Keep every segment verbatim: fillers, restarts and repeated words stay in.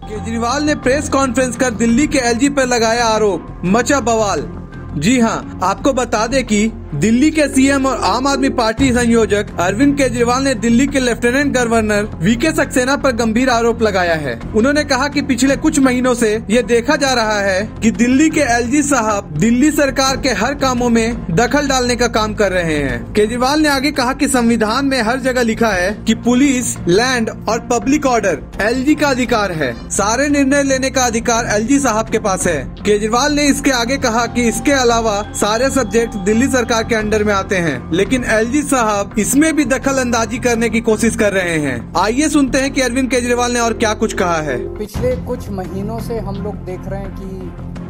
केजरीवाल ने press conference कर दिल्ली के एलजी पर लगाया आरोप, मचा बवाल। जी हां, आपको बता दें कि दिल्ली के सीएम और आम आदमी पार्टी संयोजक अरविंद केजरीवाल ने दिल्ली के लेफ्टिनेंट गवर्नर वीके सक्सेना पर गंभीर आरोप लगाया है। उन्होंने कहा कि पिछले कुछ महीनों से ये देखा जा रहा है कि दिल्ली के एलजी साहब दिल्ली सरकार के हर कामों में दखल डालने का काम कर रहे हैं। केजरीवाल ने आगे कहा कि संविधान में हर जगह लिखा है कि पुलिस, लैंड और पब्लिक ऑर्डर एलजी का अधिकार है। सारे निर्णय लेने का अधिकार एलजी साहब के पास है। केजरीवाल ने इसके आगे कहा कि इसके अलावा सारे सब्जेक्ट दिल्ली सरकार के अंडर में आते हैं, लेकिन एलजी साहब इसमें भी दखल अंदाजी करने की कोशिश कर रहे हैं। आइए सुनते हैं कि अरविंद केजरीवाल ने और क्या कुछ कहा है। पिछले कुछ महीनों से हम लोग देख रहे हैं कि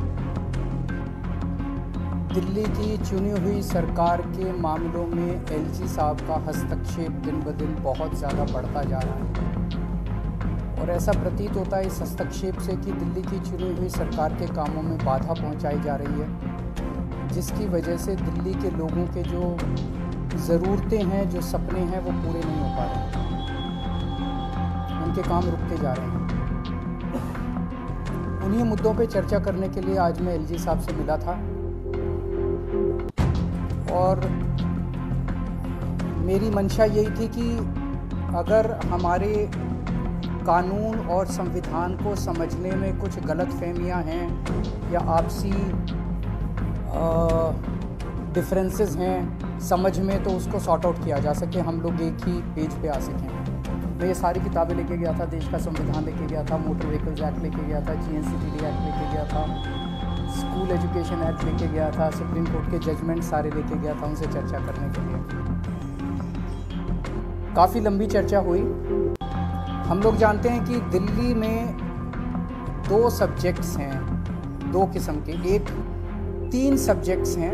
दिल्ली की चुनी हुई सरकार के मामलों में एलजी साहब का हस्तक्षेप दिन ब दिन बहुत ज़्यादा बढ़ता जा रहा है और ऐसा प्रतीत होता है इस हस्तक्षेप से कि दिल्ली की चुनी हुई सरकार के कामों में बाधा पहुंचाई जा रही है, जिसकी वजह से दिल्ली के लोगों के जो ज़रूरतें हैं, जो सपने हैं, वो पूरे नहीं हो पा रहे, उनके काम रुकते जा रहे हैं। उन्हीं मुद्दों पे चर्चा करने के लिए आज मैं एलजी साहब से मिला था और मेरी मंशा यही थी कि अगर हमारे कानून और संविधान को समझने में कुछ गलतफहमियां हैं या आपसी डिफरेंसेस हैं समझ में, तो उसको सॉर्ट आउट किया जा सके, हम लोग एक ही पेज पे आ सकें। मैं ये सारी किताबें लेके गया था, देश का संविधान लेके गया था, मोटर व्हीकल्स एक्ट लेके गया था, जीएनसीटीडी एक्ट लेके गया था, स्कूल एजुकेशन एक्ट लेके गया था, सुप्रीम कोर्ट के जजमेंट सारे लेके गया था उनसे चर्चा करने के लिए। काफ़ी लंबी चर्चा हुई। हम लोग जानते हैं कि दिल्ली में दो सब्जेक्ट्स हैं, दो किस्म के, एक तीन सब्जेक्ट्स हैं,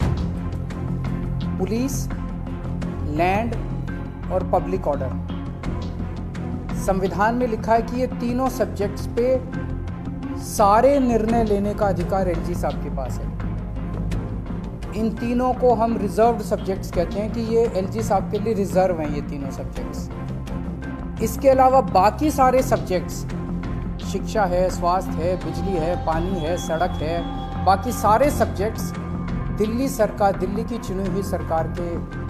पुलिस, लैंड और पब्लिक ऑर्डर। संविधान में लिखा है कि ये तीनों सब्जेक्ट्स पे सारे निर्णय लेने का अधिकार एलजी साहब के पास है। इन तीनों को हम रिजर्व्ड सब्जेक्ट्स कहते हैं कि ये एलजी साहब के लिए रिजर्व हैं ये तीनों सब्जेक्ट्स। इसके अलावा बाकी सारे सब्जेक्ट्स, शिक्षा है, स्वास्थ्य है, बिजली है, पानी है, सड़क है, बाकी सारे सब्जेक्ट्स दिल्ली सरकार, दिल्ली की चुनी हुई सरकार के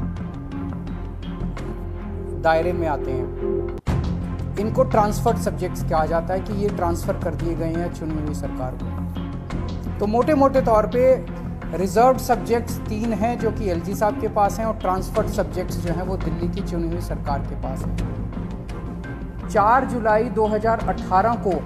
दायरे में आते हैं। इनको ट्रांसफर्ड सब्जेक्ट्स कहा जाता है कि ये ट्रांसफ़र कर दिए गए हैं चुनी हुई सरकार को। तो मोटे मोटे तौर पे रिजर्व्ड सब्जेक्ट्स तीन हैं जो कि एलजी साहब के पास हैं और ट्रांसफर्ड सब्जेक्ट्स जो हैं वो दिल्ली की चुनी हुई सरकार के पास हैं। चार जुलाई दो हज़ार अठारह को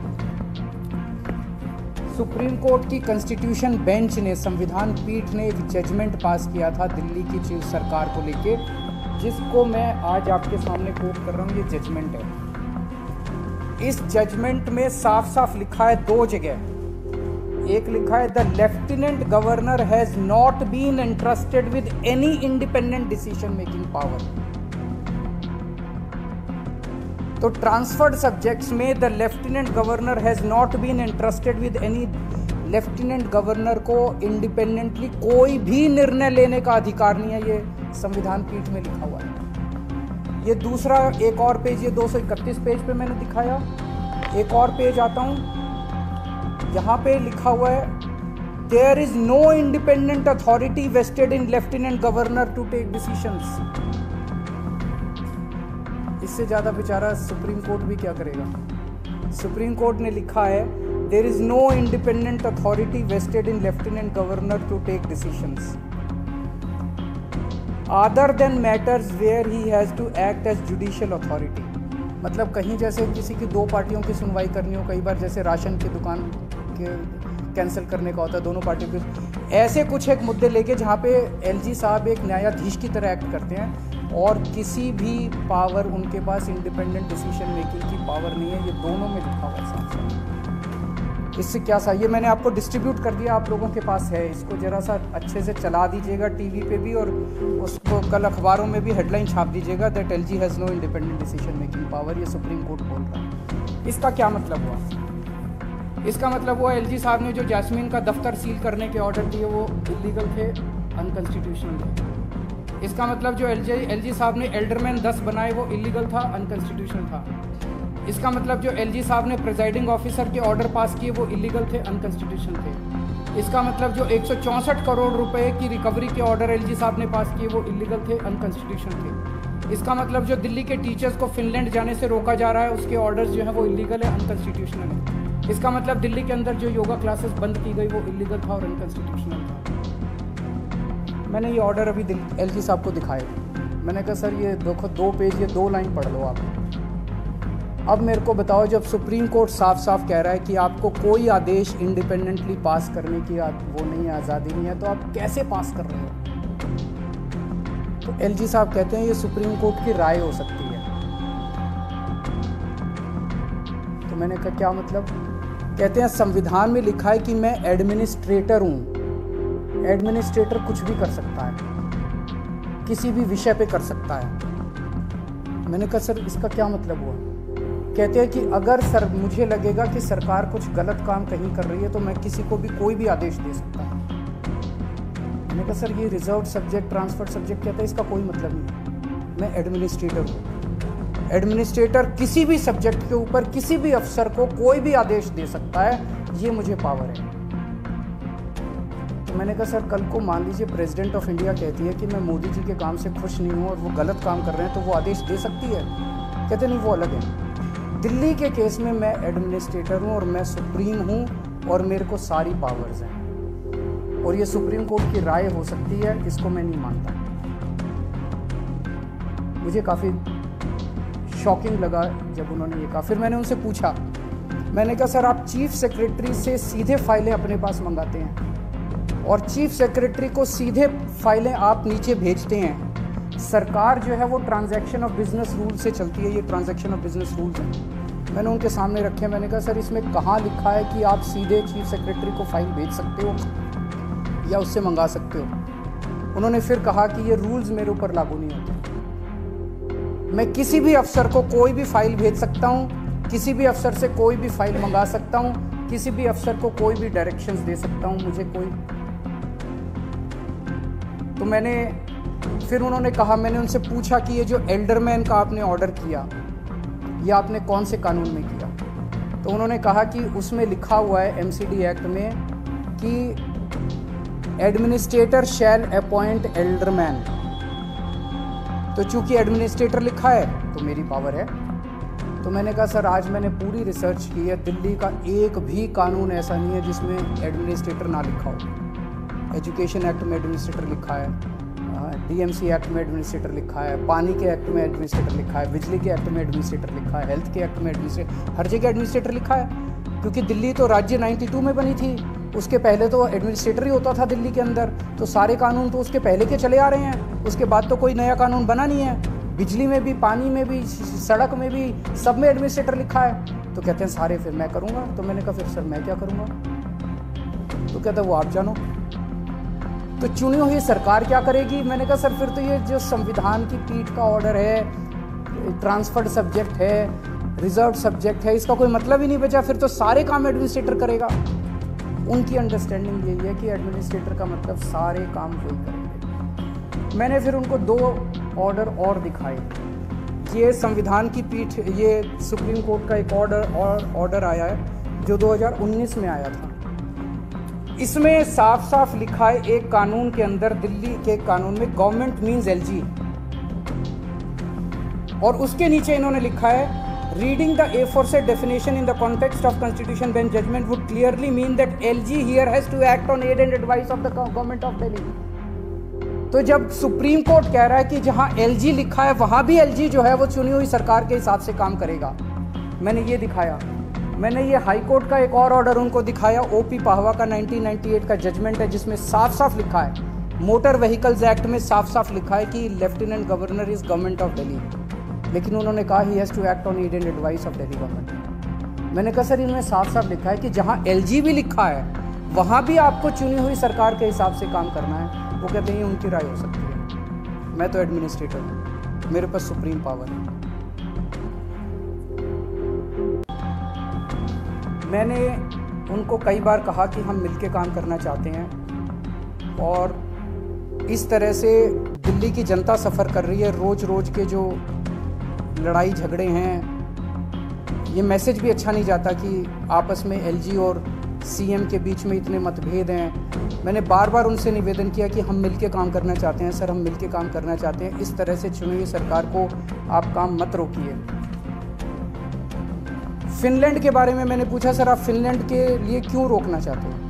सुप्रीम कोर्ट की कॉन्स्टिट्यूशन बेंच ने, संविधान पीठ ने एक जजमेंट पास किया था दिल्ली की चीफ सरकार को लेके, जिसको मैं आज आपके सामने कोट कर रहा हूँ। ये जजमेंट है। इस जजमेंट में साफ साफ लिखा है दो जगह। एक लिखा है the lieutenant governor has not been entrusted with any independent decision making power. तो ट्रांसफर्ड सब्जेक्ट्स में the lieutenant governor has not been entrusted with any, lieutenant governor को इंडिपेंडेंटली कोई भी निर्णय लेने का अधिकार नहीं है, ये संविधान पीठ में लिखा हुआ है। ये दूसरा एक और पेज, ये दो सौ इकतीस पेज पे मैंने दिखाया। एक और पेज आता हूँ, यहाँ पे लिखा हुआ है there is no independent authority vested in lieutenant governor to take decisions. इससे ज़्यादा बेचारा सुप्रीम कोर्ट भी क्या करेगा। सुप्रीम कोर्ट ने लिखा है there is no independent authority vested in lieutenant governor to take decisions other than matters where he has to act as judicial authority. मतलब कहीं जैसे किसी की दो पार्टियों की सुनवाई करनी हो, कई बार जैसे राशन की दुकान के कैंसिल करने का होता है दोनों पार्टियों के, ऐसे कुछ एक मुद्दे लेके जहाँ पे एलजी साहब एक न्यायाधीश की तरह एक्ट करते हैं और किसी भी पावर उनके पास इंडिपेंडेंट डिसीजन मेकिंग की पावर नहीं है। ये दोनों में लिखा हुआ है साफ साफ। इससे क्या सा, ये मैंने आपको डिस्ट्रीब्यूट कर दिया, आप लोगों के पास है। इसको ज़रा सा अच्छे से चला दीजिएगा टीवी पे भी, और उसको कल अखबारों में भी हेडलाइन छाप दीजिएगा that LG has no independent decision making power. ये सुप्रीम कोर्ट बोल रहा है। इसका क्या मतलब हुआ? इसका मतलब हुआ एलजी साहब ने जो जैस्मीन का दफ्तर सील करने के ऑर्डर दिए वो इलीगल थे, अनकॉन्स्टिट्यूशनल थे। इसका मतलब जो एलजी एलजी साहब ने एल्डरमैन दस बनाए वो इलीगल था, अनकॉन्स्टिट्यूशनल था। इसका मतलब जो एलजी साहब ने प्रिजाइडिंग ऑफिसर के ऑर्डर पास किए वो इलीगल थे, अनकॉन्स्टिट्यूशनल थे। इसका मतलब जो एक सौ चौंसठ करोड़ रुपए की रिकवरी के ऑर्डर एलजी साहब ने पास किए वो इलीगल थे, अनकॉन्स्टिट्यूशनल थे। इसका मतलब जो दिल्ली के टीचर्स को फिनलैंड जाने से रोका जा रहा है उसके ऑर्डर्स जो है वो इलीगल है, अनकॉन्स्टिट्यूशनल है। इसका मतलब दिल्ली के अंदर जो योगा क्लासेस बंद की गई वो इलीगल था और अनकॉन्स्टिट्यूशनल था। मैंने ये ऑर्डर अभी एलजी साहब को दिखाए। मैंने कहा सर ये देखो दो पेज, ये दो लाइन पढ़ लो आप। अब मेरे को बताओ, जब सुप्रीम कोर्ट साफ साफ कह रहा है कि आपको कोई आदेश इंडिपेंडेंटली पास करने की वो नहीं है, आज़ादी नहीं है, तो आप कैसे पास कर रहे हो? तो एलजी साहब कहते हैं ये सुप्रीम कोर्ट की राय हो सकती है। तो मैंने कहा क्या मतलब? कहते हैं संविधान में लिखा है कि मैं एडमिनिस्ट्रेटर हूं। एडमिनिस्ट्रेटर कुछ भी कर सकता है, किसी भी विषय पे कर सकता है। मैंने कहा सर इसका क्या मतलब हुआ? कहते हैं कि अगर सर मुझे लगेगा कि सरकार कुछ गलत काम कहीं कर रही है तो मैं किसी को भी कोई भी आदेश दे सकता हूँ। मैंने कहा सर ये रिजर्व सब्जेक्ट, ट्रांसफर सब्जेक्ट कहते हैं, इसका कोई मतलब नहीं है। मैं एडमिनिस्ट्रेटर हूँ। एडमिनिस्ट्रेटर किसी भी सब्जेक्ट के ऊपर किसी भी अफसर को कोई भी आदेश दे सकता है, ये मुझे पावर है। तो मैंने कहा सर कल को मान लीजिए प्रेसिडेंट ऑफ इंडिया कहती है कि मैं मोदी जी के काम से खुश नहीं हूँ और वो गलत काम कर रहे हैं, तो वो आदेश दे सकती है? कहते नहीं, वो अलग है। दिल्ली के केस में मैं एडमिनिस्ट्रेटर हूँ और मैं सुप्रीम हूँ और मेरे को सारी पावर्स हैं और ये सुप्रीम कोर्ट की राय हो सकती है, इसको मैं नहीं मानता। मुझे काफ़ी शॉकिंग लगा जब उन्होंने ये कहा। फिर मैंने उनसे पूछा, मैंने कहा सर आप चीफ सेक्रेटरी से सीधे फाइलें अपने पास मंगाते हैं और चीफ सेक्रेटरी को सीधे फाइलें आप नीचे भेजते हैं। सरकार जो है वो ट्रांजैक्शन ऑफ बिजनेस रूल से चलती है, ये ट्रांजैक्शन ऑफ बिजनेस रूल्स हैं। मैंने उनके सामने रखे। मैंने कहा सर इसमें कहाँ लिखा है कि आप सीधे चीफ सेक्रेटरी को फाइल भेज सकते हो या उससे मंगा सकते हो? उन्होंने फिर कहा कि ये रूल्स मेरे ऊपर लागू नहीं होते। मैं किसी भी अफसर को कोई भी फाइल भेज सकता हूँ, किसी भी अफसर से कोई भी फाइल मंगा सकता हूँ, किसी भी अफसर को कोई भी डायरेक्शंस दे सकता हूँ, मुझे कोई। तो मैंने फिर उन्होंने कहा, मैंने उनसे पूछा कि ये जो एल्डरमैन का आपने ऑर्डर किया ये आपने कौन से कानून में किया? तो उन्होंने कहा कि उसमें लिखा हुआ है एमसीडी एक्ट में कि एडमिनिस्ट्रेटर शैल अपॉइंट एल्डरमैन। तो चूंकि एडमिनिस्ट्रेटर लिखा है तो मेरी पावर है। तो मैंने कहा सर आज मैंने पूरी रिसर्च की है, दिल्ली का एक भी कानून ऐसा नहीं है जिसमें एडमिनिस्ट्रेटर ना लिखा हो। एजुकेशन एक्ट में एडमिनिस्ट्रेटर लिखा है, डीएमसी एक्ट में एडमिनिस्ट्रेटर लिखा है, पानी के एक्ट में एडमिनिस्ट्रेटर लिखा है, बिजली के एक्ट में एडमिनिस्ट्रेटर लिखा है, हेल्थ के एक्ट में एडमिनिस्ट्रेटर, हर जगह एडमिनिस्ट्रेटर लिखा है। क्योंकि दिल्ली तो राज्य बानवे में बनी थी, उसके पहले तो एडमिनिस्ट्रेटर ही होता था दिल्ली के अंदर, तो सारे कानून तो उसके पहले के चले आ रहे हैं। उसके बाद तो कोई नया कानून बना नहीं है। बिजली में भी, पानी में भी, सड़क में भी, सब में एडमिनिस्ट्रेटर लिखा है। तो कहते हैं सारे फिर मैं करूँगा। तो मैंने कहा फिर सर मैं क्या करूँगा? तो कहता है वो आप जानो। तो चुनी हुई सरकार क्या करेगी? मैंने कहा सर फिर तो ये जो संविधान की पीठ का ऑर्डर है, ट्रांसफर्ड सब्जेक्ट है, रिजर्व सब्जेक्ट है, इसका कोई मतलब ही नहीं बचा। फिर तो सारे काम एडमिनिस्ट्रेटर करेगा। उनकी अंडरस्टैंडिंग यही है कि एडमिनिस्ट्रेटर का मतलब सारे काम कोई करेंगे। मैंने फिर उनको दो ऑर्डर और दिखाए। ये संविधान की पीठ, ये सुप्रीम कोर्ट का एक ऑर्डर और ऑर्डर आया है जो दो हज़ार उन्नीस में आया था। इसमें साफ साफ लिखा है एक कानून के अंदर, दिल्ली के कानून में गवर्नमेंट मीन्स एलजी, और उसके नीचे इन्होंने लिखा है reading the aforesaid definition in the context of constitution bench judgment would clearly mean that L G here has to act on aid and advice of the government of Delhi। तो जब supreme court कह रहा है कि जहां L G लिखा है वहां भी L G जो है वो चुनी हुई सरकार के हिसाब से काम करेगा। मैंने ये दिखाया। मैंने ये हाई कोर्ट का एक और ऑर्डर उनको दिखाया, ओपी पाहवा का नाइनटीन नाइंटी एट का जजमेंट है, जिसमें साफ साफ लिखा है, मोटर व्हीकल्स एक्ट में साफ साफ लिखा है कि lieutenant governor is government of Delhi, लेकिन उन्होंने कहा he has to act on aid and advice of Delhi government. मैंने कहा सर इनमें साफ साफ लिखा है कि जहाँ एलजी भी लिखा है वहाँ भी आपको चुनी हुई सरकार के हिसाब से काम करना है। वो कहते हैं उनकी राय हो सकती है, मैं तो एडमिनिस्ट्रेटर हूँ, मेरे पास सुप्रीम पावर है। मैंने उनको कई बार कहा कि हम मिलके काम करना चाहते हैं, और इस तरह से दिल्ली की जनता सफ़र कर रही है। रोज़ रोज़ के जो लड़ाई झगड़े हैं, ये मैसेज भी अच्छा नहीं जाता कि आपस में एलजी और सीएम के बीच में इतने मतभेद हैं। मैंने बार बार उनसे निवेदन किया कि हम मिलके काम करना चाहते हैं सर, हम मिलके काम करना चाहते हैं, इस तरह से चुनी हुई सरकार को आप काम मत रोकिए। फिनलैंड के बारे में मैंने पूछा, सर आप फिनलैंड के लिए क्यों रोकना चाहते हो?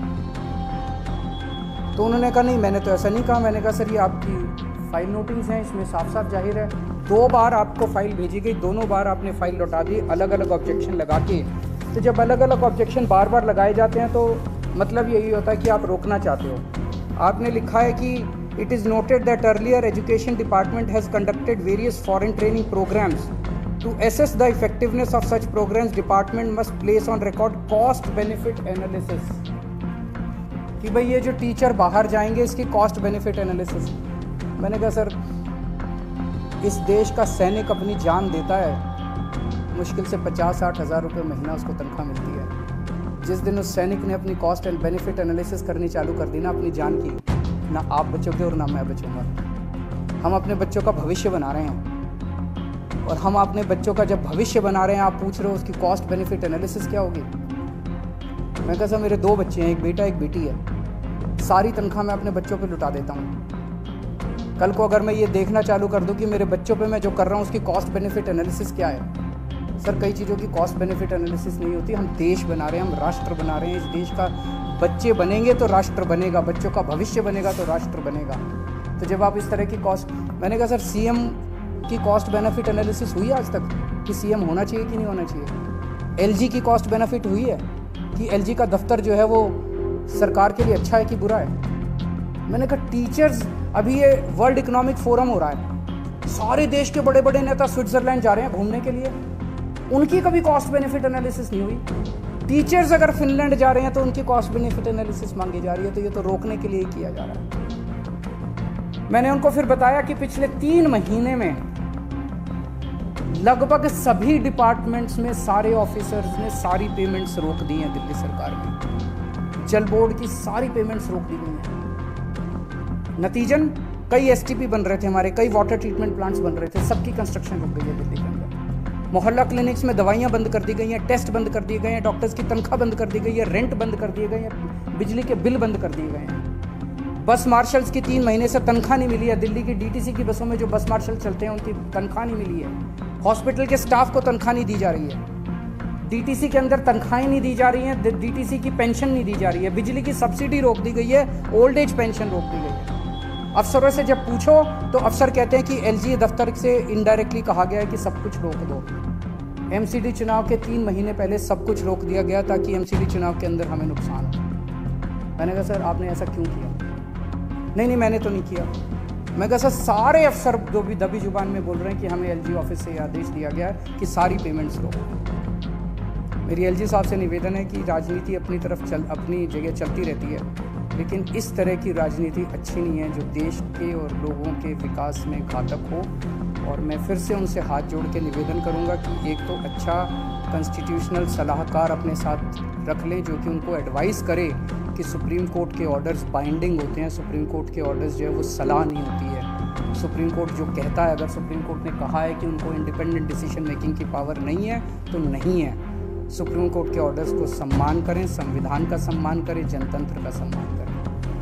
तो उन्होंने कहा नहीं मैंने तो ऐसा नहीं कहा। मैंने कहा सर ये आपकी फाइल नोटिंग्स हैं, इसमें साफ साफ जाहिर है दो बार आपको फाइल भेजी गई, दोनों बार आपने फाइल लौटा दी अलग अलग ऑब्जेक्शन लगा के। तो जब अलग अलग ऑब्जेक्शन बार बार लगाए जाते हैं तो मतलब यही होता है कि आप रोकना चाहते हो। आपने लिखा है कि it is noted that earlier education department has conducted various foreign training programmes to assess the effectiveness of such programmes. Department must place on record cost benefit analysis, कि भाई ये जो टीचर बाहर जाएंगे इसकी कॉस्ट बेनिफिट एनालिसिस। मैंने कहा sir इस देश का सैनिक अपनी जान देता है, मुश्किल से पचास साठ हज़ार रुपये महीना उसको तनख्वाह मिलती है। जिस दिन उस सैनिक ने अपनी कॉस्ट एंड बेनिफिट एनालिसिस करनी चालू कर दी ना अपनी जान की, ना आप बचोगे और ना मैं बचूंगा। हम अपने बच्चों का भविष्य बना रहे हैं, और हम अपने बच्चों का जब भविष्य बना रहे हैं आप पूछ रहे हो उसकी कॉस्ट बेनिफिट एनालिसिस क्या होगी। मैं कहा सर मेरे दो बच्चे हैं, एक बेटा एक बेटी है, सारी तनख्वाह मैं अपने बच्चों पे लुटा देता हूँ। कल को अगर मैं ये देखना चालू कर दूँ कि मेरे बच्चों पे मैं जो कर रहा हूँ उसकी कॉस्ट बेनिफिट एनालिसिस क्या है। सर कई चीज़ों की कॉस्ट बेनिफिट एनालिसिस नहीं होती। हम देश बना रहे हैं, हम राष्ट्र बना रहे हैं। इस देश का बच्चे बनेंगे तो राष्ट्र बनेगा, बच्चों का भविष्य बनेगा तो राष्ट्र बनेगा। तो जब आप इस तरह की कॉस्ट, मैंने कहा सर सीएम की कॉस्ट बेनिफिट एनालिसिस हुई आज तक कि सीएम होना चाहिए कि नहीं होना चाहिए? एलजी की कॉस्ट बेनिफिट हुई है कि एलजी का दफ्तर जो है वो सरकार के लिए अच्छा है कि बुरा है? मैंने कहा टीचर्स, अभी ये वर्ल्ड इकोनॉमिक फोरम हो रहा है, सारे देश के बड़े बड़े नेता स्विट्जरलैंड जा रहे हैं घूमने के लिए, उनकी कभी कॉस्ट बेनिफिट एनालिसिस नहीं हुई। टीचर्स अगर फिनलैंड जा रहे हैं तो उनकी कॉस्ट बेनिफिट एनालिसिस मांगी जा रही है। तो ये तो रोकने के लिए किया जा रहा है। मैंने उनको फिर बताया कि पिछले तीन महीने में लगभग सभी डिपार्टमेंट्स में सारे ऑफिसर्स ने सारी पेमेंट्स रोक दी हैं। दिल्ली सरकार में जल बोर्ड की सारी पेमेंट्स रोक दी गई हैं। नतीजन कई एसटीपी बन रहे थे हमारे, कई वाटर ट्रीटमेंट प्लांट्स बन रहे थे, सबकी कंस्ट्रक्शन रुक गई है दिल्ली के अंदर। मोहल्ला क्लिनिक्स में दवाइयाँ बंद कर दी गई हैं, टेस्ट बंद कर दिए गए हैं, डॉक्टर्स की तनख्वाह बंद कर दी गई है, रेंट बंद कर दिए गए हैं, बिजली के बिल बंद कर दिए गए हैं। बस मार्शल्स की तीन महीने से तनख्वाह नहीं मिली है। दिल्ली की डीटीसी की बसों में जो बस मार्शल चलते हैं उनकी तनख्वाह नहीं मिली है। हॉस्पिटल के स्टाफ को तनख्वाह नहीं दी जा रही है। डीटीसी के अंदर तनख्वाहें नहीं दी जा रही हैं, डीटीसी की पेंशन नहीं दी जा रही है, बिजली की सब्सिडी रोक दी गई है, ओल्ड एज पेंशन रोक दी गई है। अफसरों से जब पूछो तो अफसर कहते हैं कि एलजी दफ्तर से इनडायरेक्टली कहा गया है कि सब कुछ रोक दो। एमसीडी चुनाव के तीन महीने पहले सब कुछ रोक दिया गया ताकि एमसीडी चुनाव के अंदर हमें नुकसान हो। मैंने कहा सर आपने ऐसा क्यों किया? नहीं नहीं मैंने तो नहीं किया। मैं कहा सर सारे अफसर जो भी दबी जुबान में बोल रहे हैं कि हमें एलजी ऑफिस से आदेश दिया गया है कि सारी पेमेंट्स रोको। मेरी एलजी साहब से निवेदन है कि राजनीति अपनी तरफ चल अपनी जगह चलती रहती है, लेकिन इस तरह की राजनीति अच्छी नहीं है जो देश के और लोगों के विकास में घातक हो। और मैं फिर से उनसे हाथ जोड़ के निवेदन करूंगा कि एक तो अच्छा कॉन्स्टिट्यूशनल सलाहकार अपने साथ रख लें जो कि उनको एडवाइस करे कि सुप्रीम कोर्ट के ऑर्डर्स बाइंडिंग होते हैं। सुप्रीम कोर्ट के ऑर्डर्स जो है वो सलाह नहीं होती है। सुप्रीम कोर्ट जो कहता है, अगर सुप्रीम कोर्ट ने कहा है कि उनको इंडिपेंडेंट डिसीजन मेकिंग की पावर नहीं है तो नहीं है। सुप्रीम कोर्ट के ऑर्डर्स को सम्मान करें, संविधान का सम्मान करें, जनतंत्र का सम्मान करें।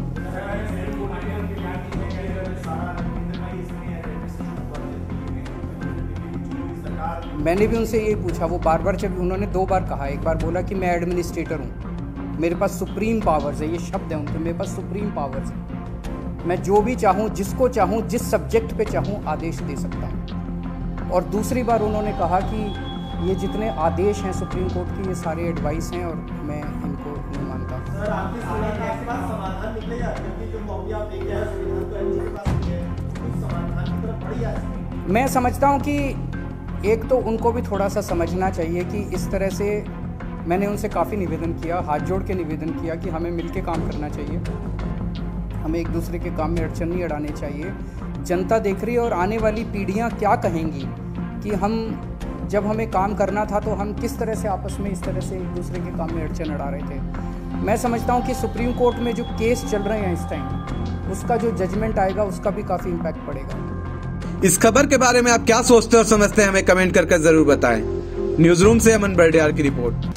मैंने भी उनसे यही पूछा, वो बार बार, जब उन्होंने दो बार कहा, एक बार बोला कि मैं एडमिनिस्ट्रेटर हूँ, मेरे पास सुप्रीम पावर्स है, ये शब्द है उनके, मेरे पास सुप्रीम पावर्स है, मैं जो भी चाहूँ, जिसको चाहूँ, जिस सब्जेक्ट पे चाहूँ आदेश दे सकता हूँ। और दूसरी बार उन्होंने कहा कि ये जितने आदेश हैं सुप्रीम कोर्ट के ये सारे एडवाइस हैं और मैं इनको नहीं मानता। सर आपकी समाधान निकलेगा क्योंकि जो कॉपी आप लेके आए संविधान तो एलजी के पास नहीं है, कुछ समाधान की तरफ बढ़ी है। मैं समझता हूँ कि एक तो उनको भी थोड़ा सा समझना चाहिए कि इस तरह से मैंने उनसे काफ़ी निवेदन किया, हाथ जोड़ के निवेदन किया कि हमें मिलके काम करना चाहिए, हमें एक दूसरे के काम में अड़चन नहीं अड़ानी चाहिए। जनता देख रही है और आने वाली पीढ़ियाँ क्या कहेंगी कि हम जब हमें काम करना था तो हम किस तरह से आपस में इस तरह से एक दूसरे के काम में अड़चन अड़ा रहे थे। मैं समझता हूँ कि सुप्रीम कोर्ट में जो केस चल रहे हैं इस टाइम, उसका जो जजमेंट आएगा उसका भी काफ़ी इम्पैक्ट पड़ेगा। इस खबर के बारे में आप क्या सोचते और समझते हैं, हमें कमेंट करके जरूर बताएं। न्यूज रूम से अमन बर्डियार की रिपोर्ट।